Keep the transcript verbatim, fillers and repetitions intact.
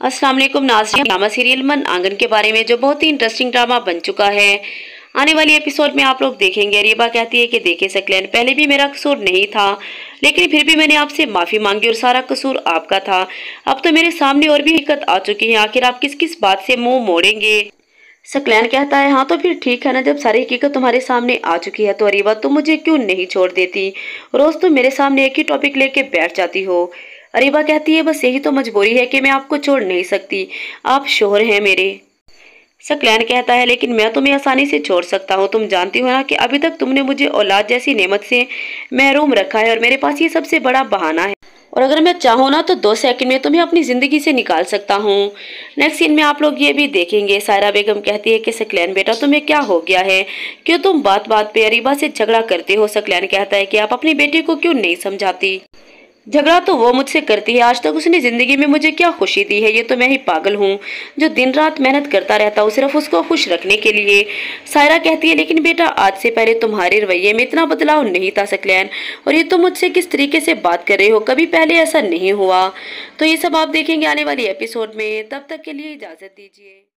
अस्सलाम वालेकुम नाज़रीन। ड्रामा सीरियल मन आंगन के बारे में जो बहुत ही इंटरेस्टिंग ड्रामा बन चुका है, आने वाली एपिसोड में आप लोग देखेंगे। अरीबा कहती है कि देखे सकलैन, पहले भी मेरा कसूर नहीं था, लेकिन फिर भी मैंने आपसे माफ़ी मांगी और सारा कसूर आपका था। अब तो मेरे सामने और भी हकीकत आ चुकी है, आखिर आप किस किस बात से मुंह मोड़ेंगे। सकलैन कहता है हाँ तो फिर ठीक है ना, जब सारी हकीकत तुम्हारे सामने आ चुकी है तो अरीबा तुम मुझे क्यों नहीं छोड़ देती। रोज तुम मेरे सामने एक ही टॉपिक लेके बैठ जाती हो। अरीबा कहती है बस यही तो मजबूरी है कि मैं आपको छोड़ नहीं सकती, आप शोहर हैं मेरे। सकलैन कहता है लेकिन मैं तुम्हें आसानी से छोड़ सकता हूँ, तुम जानती हो ना कि अभी तक तुमने मुझे औलाद जैसी नेमत से महरूम रखा है और मेरे पास ये सबसे बड़ा बहाना है, और अगर मैं चाहूँ ना तो दो सेकंड में तुम्हें अपनी जिंदगी से निकाल सकता हूँ। नेक्स्ट सीन में आप लोग ये भी देखेंगे, सायरा बेगम कहती है कि सकलैन बेटा तुम्हें क्या हो गया है, क्यों तुम बात बात पे अरीबा से झगड़ा करते हो। सकलैन कहता है कि आप अपनी बेटी को क्यों नहीं समझाती, झगड़ा तो वो मुझसे करती है, आज तक उसने जिंदगी में मुझे क्या खुशी दी है। ये तो मैं ही पागल हूँ जो दिन रात मेहनत करता रहता हूँ सिर्फ उसको खुश रखने के लिए। सायरा कहती है लेकिन बेटा आज से पहले तुम्हारे रवैये में इतना बदलाव नहीं था सकलैन, और ये तुम मुझसे किस तरीके से बात कर रहे हो, कभी पहले ऐसा नहीं हुआ। तो ये सब आप देखेंगे आने वाली एपिसोड में, तब तक के लिए इजाजत दीजिए।